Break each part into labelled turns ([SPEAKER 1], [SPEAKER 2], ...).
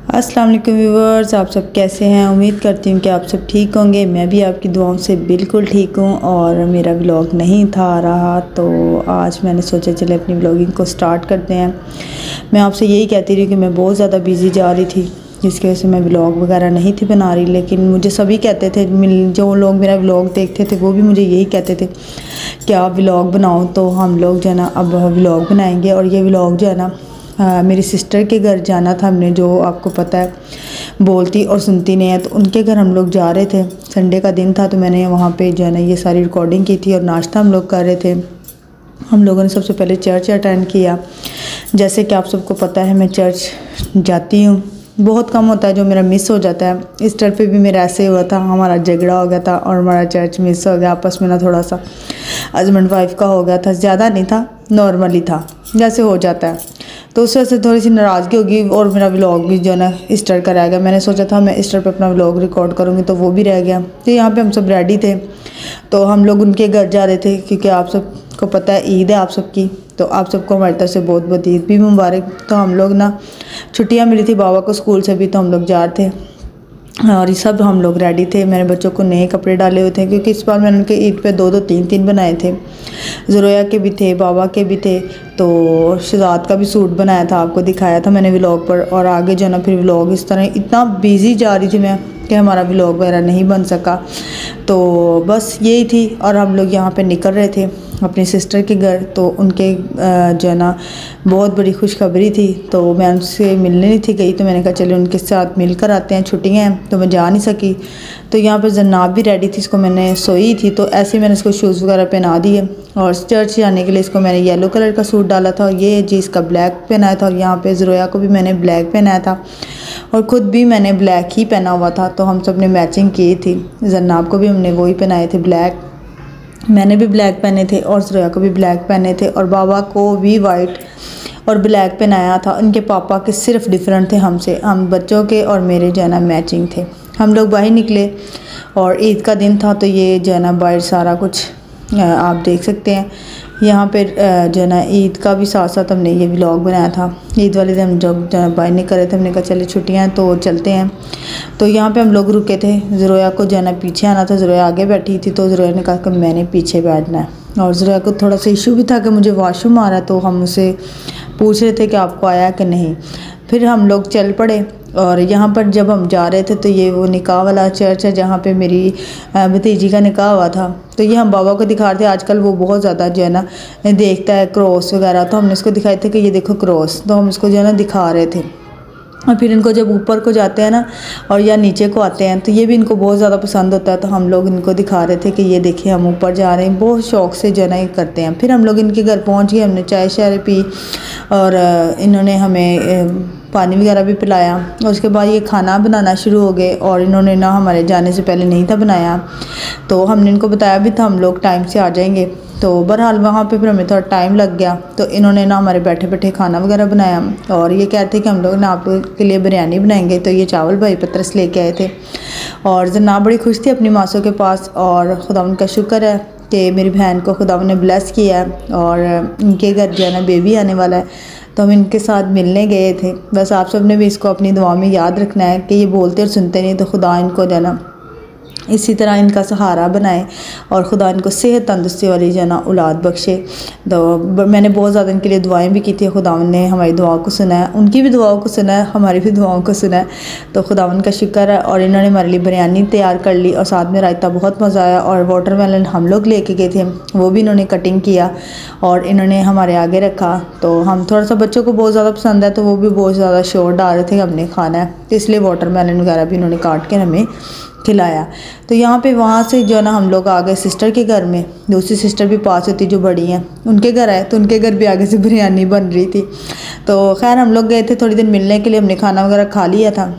[SPEAKER 1] अस्सलाम वालेकुम व्यूवर्स, आप सब कैसे हैं। उम्मीद करती हूँ कि आप सब ठीक होंगे। मैं भी आपकी दुआओं से बिल्कुल ठीक हूँ। और मेरा व्लॉग नहीं था आ रहा, तो आज मैंने सोचा चले अपनी व्लॉगिंग को स्टार्ट करते हैं। मैं आपसे यही कहती रही कि मैं बहुत ज़्यादा बिज़ी जा रही थी, जिसकी वजह से मैं व्लॉग वगैरह नहीं थी बना रही। लेकिन मुझे सभी कहते थे, जो लोग मेरा व्लॉग देखते थे वो भी मुझे यही कहते थे कि आप व्लॉग बनाओ। तो हम लोग जो है ना अब व्लॉग बनाएंगे। और ये व्लॉग जो है ना मेरी सिस्टर के घर जाना था हमने, जो आपको पता है बोलती और सुनती नहीं है। तो उनके घर हम लोग जा रहे थे, संडे का दिन था। तो मैंने वहाँ पे जो है ना ये सारी रिकॉर्डिंग की थी और नाश्ता हम लोग कर रहे थे। हम लोगों ने सबसे पहले चर्च अटेंड किया। जैसे कि आप सबको पता है मैं चर्च जाती हूँ, बहुत कम होता है जो मेरा मिस हो जाता है। इस ट्रिप पे भी मेरा ऐसे हुआ था, हमारा झगड़ा हो गया था और हमारा चर्च मिस हो गया। आपस में ना थोड़ा सा हस्बैंड वाइफ का हो गया था, ज़्यादा नहीं था, नॉर्मली था, जैसे हो जाता है। तो उस वजह से थोड़ी सी नाराज़गी होगी और मेरा व्लॉग भी जो है ना ईस्टर का रह गया। मैंने सोचा था मैं ईस्टर पे अपना व्लॉग रिकॉर्ड करूँगी, तो वो भी रह गया। तो यहाँ पे हम सब रेडी थे, तो हम लोग उनके घर जा रहे थे, क्योंकि आप सबको पता है ईद है आप सबकी। तो आप सबको हमारी तरफ से बहुत बहुत ईद भी मुबारक। तो हम लोग ना छुट्टियाँ मिली थी बाबा को स्कूल से भी, तो हम लोग जा रहे थे और ये सब हम लोग रेडी थे। मैंने बच्चों को नए कपड़े डाले हुए थे, क्योंकि इस बार मैंने उनके ईद पे दो तीन तीन बनाए थे। ज़ुरैया के भी थे, बाबा के भी थे। तो शहजाद का भी सूट बनाया था, आपको दिखाया था मैंने व्लॉग पर। और आगे जो ना फिर व्लॉग इस तरह इतना बिज़ी जा रही थी मैं कि हमारा व्लॉग वगैरह नहीं बन सका। तो बस यही थी। और हम लोग यहाँ पे निकल रहे थे अपनी सिस्टर के घर। तो उनके जो है ना बहुत बड़ी खुशखबरी थी, तो मैं उनसे मिलने नहीं थी गई। तो मैंने कहा चलो उनके साथ मिलकर आते हैं, छुट्टियाँ हैं तो मैं जा नहीं सकी। तो यहाँ पर जन्नाब भी रेडी थी, इसको मैंने सोई थी तो ऐसे ही मैंने इसको शूज़ वगैरह पहना दिए। और चर्च जाने के लिए इसको मैंने येलो कलर का सूट डाला था और ये जी इसका ब्लैक पहनाया था। और यहाँ पे ज़ुरैया को भी मैंने ब्लैक पहनाया था और ख़ुद भी मैंने ब्लैक ही पहना हुआ था। तो हम सब ने मैचिंग की थी। जन्नाब को भी हमने वही पहनाए थे ब्लैक, मैंने भी ब्लैक पहने थे और ज़ुरैया को भी ब्लैक पहने थे। और बाबा को भी वाइट और ब्लैक पहनाया था। उनके पापा के सिर्फ डिफरेंट थे हमसे, हम बच्चों के और मेरे जो है ना मैचिंग थे। हम लोग बाहर निकले और ईद का दिन था, तो ये जो है ना बाहर सारा कुछ आप देख सकते हैं। यहाँ पे जो है ना ईद का भी साथ साथ हमने ये व्लॉग बनाया था। ईद वाले दिन हम जब बाहर निकल रहे थे, हमने कहा चले छुट्टियाँ तो चलते हैं। तो यहाँ पे हम लोग रुके थे। ज़ुरैया को जो है ना पीछे आना था, ज़ुरैया आगे बैठी थी, तो ज़ुरैया ने कहा कि मैंने पीछे बैठना है। और ज़ुरैया को थोड़ा सा इशू भी था कि मुझे वॉशरूम आ रहा है, तो हम उसे पूछ रहे थे कि आपको आया कि नहीं। फिर हम लोग चल पड़े। और यहाँ पर जब हम जा रहे थे तो ये वो निकाह वाला चर्च है जहाँ पे मेरी भतीजी का निकाह हुआ था। तो ये हम बाबा को दिखा रहे थे। आजकल वो बहुत ज़्यादा जो है ना देखता है क्रॉस वगैरह, तो हमने इसको दिखाए थे कि ये देखो क्रॉस। तो हम इसको जो है ना दिखा रहे थे। और फिर इनको जब ऊपर को जाते हैं ना और या नीचे को आते हैं, तो ये भी इनको बहुत ज़्यादा पसंद होता है। तो हम लोग इनको दिखा रहे थे कि ये देखिए हम ऊपर जा रहे हैं, बहुत शौक़ से जो है ना ये करते हैं। फिर हम लोग इनके घर पहुंच गए, हमने चाय शाय पी और इन्होंने हमें पानी वगैरह भी पिलाया। और उसके बाद ये खाना बनाना शुरू हो गए। और इन्होंने ना हमारे जाने से पहले नहीं था बनाया, तो हमने इनको बताया भी था हम लोग टाइम से आ जाएंगे। तो बहरहाल वहाँ पे फिर हमें थोड़ा टाइम लग गया। तो इन्होंने ना हमारे बैठे बैठे खाना वगैरह बनाया और ये कहते कि हम लोग ना आप लोग के लिए बिरयानी बनाएंगे। तो ये चावल भाई पत्रस लेके आए थे और जन्नाब बड़ी खुश थी अपनी मासूम के पास। और खुदा उनका शुक्र है कि मेरी बहन को खुदा ने ब्लेस किया है और इनके घर जो है ना बेबी आने वाला है। तो हम इनके साथ मिलने गए थे। बस आप सब ने भी इसको अपनी दुआ में याद रखना है कि ये बोलते और सुनते नहीं, तो खुदा इनको जो है ना इसी तरह इनका सहारा बनाए और खुदा इनको सेहत तंदुरुस्ती वाली जो है ना औलाद बख्शे। तो मैंने बहुत ज़्यादा इनके लिए दुआएं भी की थी। खुदा ने हमारी दुआओं को सुना है, उनकी भी दुआओं को सुना है, हमारी भी दुआओं को सुना है। तो खुदा उनका शुक्र है। और इन्होंने हमारे लिए बिरयानी तैयार कर ली और साथ में रायता, बहुत मज़ा आया। और वाटरमेलन हम लोग लेके गए थे, वो भी इन्होंने कटिंग किया और इन्होंने हमारे आगे रखा। तो हम थोड़ा सा बच्चों को बहुत ज़्यादा पसंद है, तो वो भी बहुत ज़्यादा शोर डाल रहे थे हमने खाना है, तो इसलिए वाटरमेलन वगैरह भी इन्होंने काट के हमें खिलाया। तो यहाँ पे वहाँ से जो है ना हम लोग आ गए सिस्टर के घर में। दूसरी सिस्टर भी पास होती जो बड़ी हैं, उनके घर आए, तो उनके घर भी आगे से बिरयानी बन रही थी। तो खैर हम लोग गए थे थोड़ी देर मिलने के लिए, हमने खाना वगैरह खा लिया था।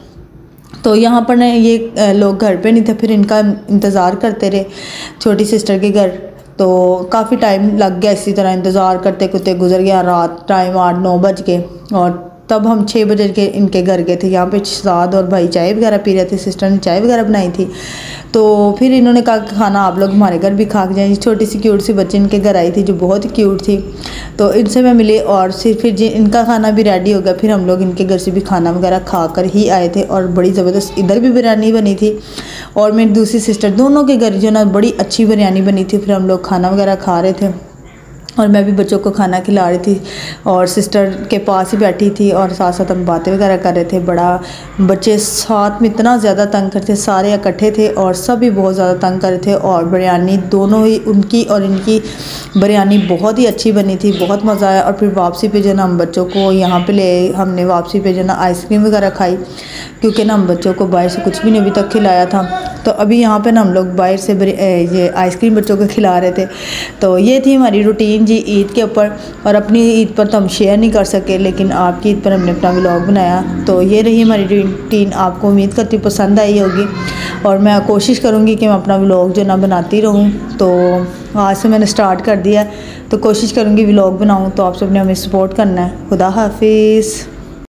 [SPEAKER 1] तो यहाँ पर ना ये लोग घर पे नहीं थे, फिर इनका इंतज़ार करते रहे छोटी सिस्टर के घर। तो काफ़ी टाइम लग गया इसी तरह इंतज़ार करते करते, गुजर गया रात, टाइम 8-9 बज गए। और तब हम 6 बजे के इनके घर गए थे। यहाँ पे शहजाद और भाई चाय वगैरह पी रहे थे, सिस्टर ने चाय वगैरह बनाई थी। तो फिर इन्होंने कहा कि खाना आप लोग हमारे घर भी खा के जाएँ। छोटी सी क्यूट सी बच्ची इनके घर आई थी जो बहुत ही क्यूट थी, तो इनसे मैं मिली और फिर इनका खाना भी रेडी हो गया। फिर हम लोग इनके घर से भी खाना वगैरह खा कर ही आए थे और बड़ी ज़बरदस्त इधर भी बिरयानी बनी थी और मेरी दूसरी सिस्टर दोनों के घर जो ना बड़ी अच्छी बिरयानी बनी थी। फिर हम लोग खाना वगैरह खा रहे थे और मैं भी बच्चों को खाना खिला रही थी और सिस्टर के पास ही बैठी थी और साथ साथ हम बातें वगैरह कर रहे थे। बड़ा बच्चे साथ में इतना ज़्यादा तंग करते, सारे इकट्ठे थे और सब भी बहुत ज़्यादा तंग कर रहे थे। और बिरयानी दोनों ही, उनकी और इनकी बिरयानी बहुत ही अच्छी बनी थी, बहुत मज़ा आया। और फिर वापसी पे जो ना हम बच्चों को यहाँ पे हमने वापसी पे जो ना आइसक्रीम वगैरह खाई, क्योंकि ना हम बच्चों को बाहर से कुछ भी नहीं अभी तक खिलाया था। तो अभी यहाँ पे ना हम लोग बाहर से ये आइसक्रीम बच्चों को खिला रहे थे। तो ये थी हमारी रूटीन जी ईद के ऊपर। और अपनी ईद पर तो हम शेयर नहीं कर सके, लेकिन आपकी ईद पर हमने अपना व्लॉग बनाया। तो ये रही हमारी रूटीन, आपको उम्मीद करती पसंद आई होगी और मैं कोशिश करूँगी कि मैं अपना व्लॉग जो ना बनाती रहूँ। तो आज से मैंने स्टार्ट कर दिया, तो कोशिश करूँगी व्लॉग बनाऊँ। तो आप सबने हमें सपोर्ट करना है। खुदा हाफिज़।